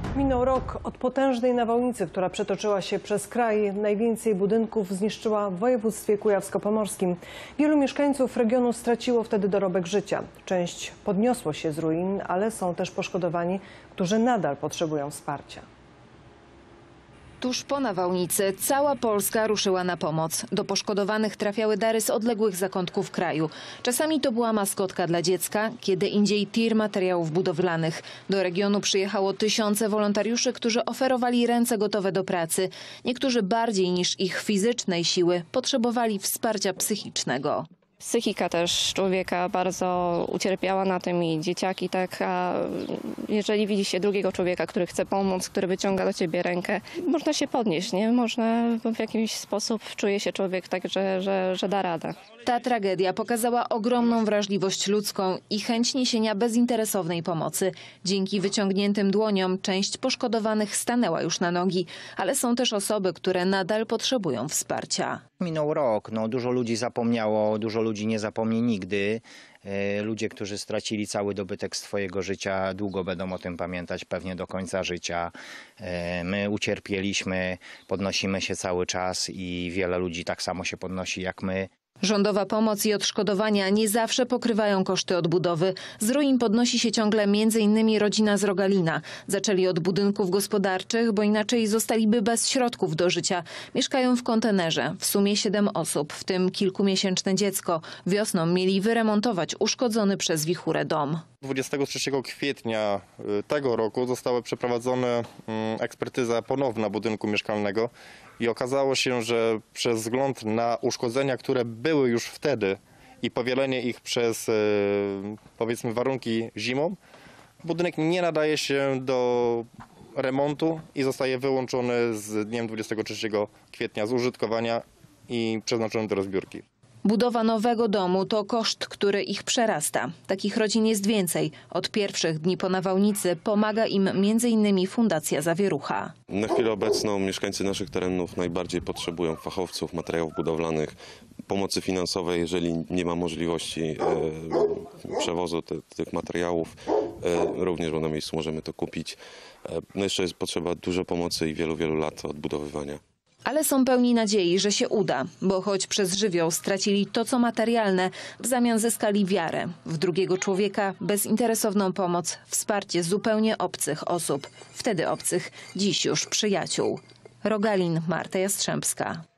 Minął rok od potężnej nawałnicy, która przetoczyła się przez kraj. Najwięcej budynków zniszczyła w województwie kujawsko-pomorskim. Wielu mieszkańców regionu straciło wtedy dorobek życia. Część podniosło się z ruin, ale są też poszkodowani, którzy nadal potrzebują wsparcia. Tuż po nawałnicy cała Polska ruszyła na pomoc. Do poszkodowanych trafiały dary z odległych zakątków kraju. Czasami to była maskotka dla dziecka, kiedy indziej tir materiałów budowlanych. Do regionu przyjechało tysiące wolontariuszy, którzy oferowali ręce gotowe do pracy. Niektórzy bardziej niż ich fizycznej siły potrzebowali wsparcia psychicznego. Psychika też człowieka bardzo ucierpiała na tym i dzieciaki tak, a jeżeli widzi się drugiego człowieka, który chce pomóc, który wyciąga do ciebie rękę, można się podnieść, nie? Można w jakiś sposób czuje się człowiek tak, że da radę. Ta tragedia pokazała ogromną wrażliwość ludzką i chęć niesienia bezinteresownej pomocy. Dzięki wyciągniętym dłoniom część poszkodowanych stanęła już na nogi, ale są też osoby, które nadal potrzebują wsparcia. Minął rok, dużo ludzi zapomniało, dużo ludzi nie zapomni nigdy. Ludzie, którzy stracili cały dobytek swojego życia, długo będą o tym pamiętać, pewnie do końca życia. My ucierpieliśmy, podnosimy się cały czas i wiele ludzi tak samo się podnosi jak my. Rządowa pomoc i odszkodowania nie zawsze pokrywają koszty odbudowy. Z ruin podnosi się ciągle m.in. rodzina z Rogalina. Zaczęli od budynków gospodarczych, bo inaczej zostaliby bez środków do życia. Mieszkają w kontenerze. W sumie 7 osób, w tym kilkumiesięczne dziecko. Wiosną mieli wyremontować uszkodzony przez wichurę dom. 23 kwietnia tego roku została przeprowadzona ekspertyza ponowna budynku mieszkalnego i okazało się, że przez wzgląd na uszkodzenia, które były już wtedy i powielenie ich przez powiedzmy warunki zimą, budynek nie nadaje się do remontu i zostaje wyłączony z dniem 23 kwietnia z użytkowania i przeznaczony do rozbiórki. Budowa nowego domu to koszt, który ich przerasta. Takich rodzin jest więcej. Od pierwszych dni po nawałnicy pomaga im m.in. Fundacja Zawierucha. Na chwilę obecną mieszkańcy naszych terenów najbardziej potrzebują fachowców, materiałów budowlanych, pomocy finansowej, jeżeli nie ma możliwości przewozu tych materiałów. Również na miejscu możemy to kupić. Jeszcze jest potrzeba dużo pomocy i wielu lat odbudowywania. Ale są pełni nadziei, że się uda, bo choć przez żywioł stracili to, co materialne, w zamian zyskali wiarę w drugiego człowieka, bezinteresowną pomoc, wsparcie zupełnie obcych osób, wtedy obcych, dziś już przyjaciół. Rogalin, Marta Jastrzębska.